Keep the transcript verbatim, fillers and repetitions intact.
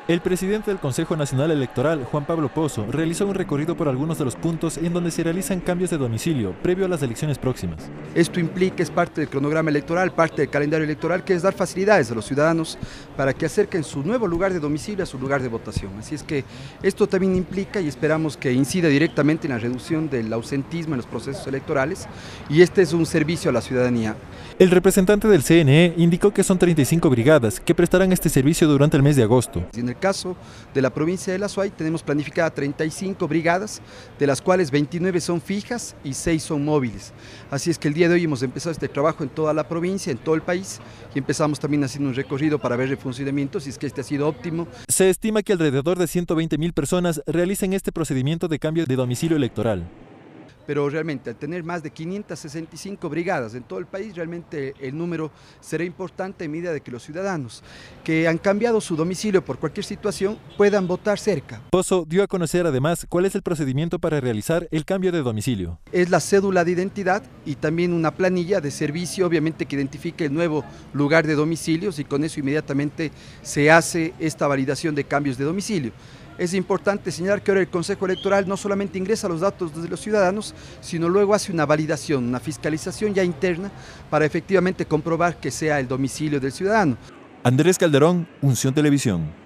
El presidente del Consejo Nacional Electoral, Juan Pablo Pozo, realizó un recorrido por algunos de los puntos en donde se realizan cambios de domicilio previo a las elecciones próximas. Esto implica, es parte del cronograma electoral, parte del calendario electoral, que es dar facilidades a los ciudadanos para que acerquen su nuevo lugar de domicilio a su lugar de votación. Así es que esto también implica y esperamos que incida directamente en la reducción del ausentismo en los procesos electorales, y este es un servicio a la ciudadanía. El representante del C N E indicó que son treinta y cinco brigadas que prestarán este servicio durante el mes de agosto. En el caso de la provincia de La Suay tenemos planificada treinta y cinco brigadas, de las cuales veintinueve son fijas y seis son móviles. Así es que el día de hoy hemos empezado este trabajo en toda la provincia, en todo el país, y empezamos también haciendo un recorrido para ver el funcionamiento, si es que este ha sido óptimo. Se estima que alrededor de ciento veinte mil personas realicen este procedimiento de cambio de domicilio electoral. Pero realmente al tener más de quinientas sesenta y cinco brigadas en todo el país, realmente el número será importante en medida de que los ciudadanos que han cambiado su domicilio por cualquier situación puedan votar cerca. Pozo dio a conocer además cuál es el procedimiento para realizar el cambio de domicilio. Es la cédula de identidad y también una planilla de servicio, obviamente, que identifique el nuevo lugar de domicilios, y con eso inmediatamente se hace esta validación de cambios de domicilio. Es importante señalar que ahora el Consejo Electoral no solamente ingresa los datos de los ciudadanos, sino luego hace una validación, una fiscalización ya interna para efectivamente comprobar que sea el domicilio del ciudadano. Andrés Calderón, Unción Televisión.